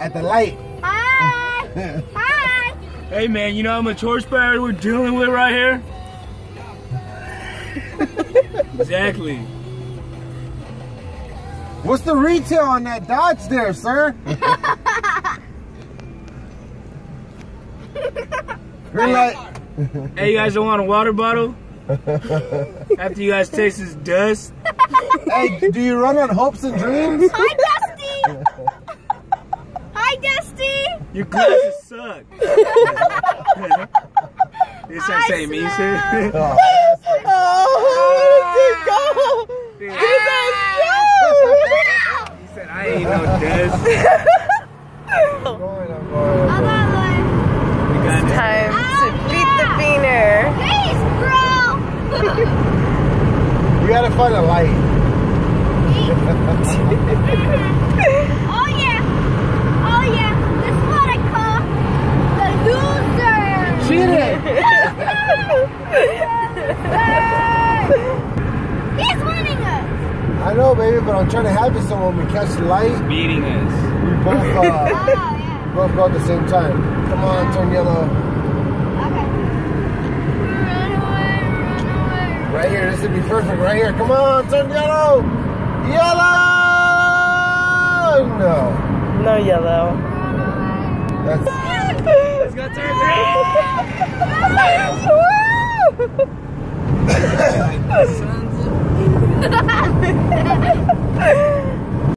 at the light. Hi! Hi! Hey man, you know how much horsepower we're dealing with right here? Exactly. What's the retail on that Dodge there, sir? Green light. Hey, you guys don't want a water bottle? After you guys taste this dust? Hey, do you run on hopes and dreams? Hi, Dusty! Hi, Dusty! Your glasses suck. You start saying me shit? Oh, He said I ain't no dust. I'm going. We got it. Time to beat the beaner. Please, bro! You gotta find a light. Oh yeah! Oh yeah! This is what I call the loser! Cheated! He's winning us! I know, baby, but I'm trying to have it so when we catch the light, Beating us. we both, Oh yeah. both go at the same time. Come on, turn yellow. Okay. Run away! Right here, this would be perfect. Right here, come on, turn yellow. Yellow! No. No yellow. That's. Let's go turn green. Woo!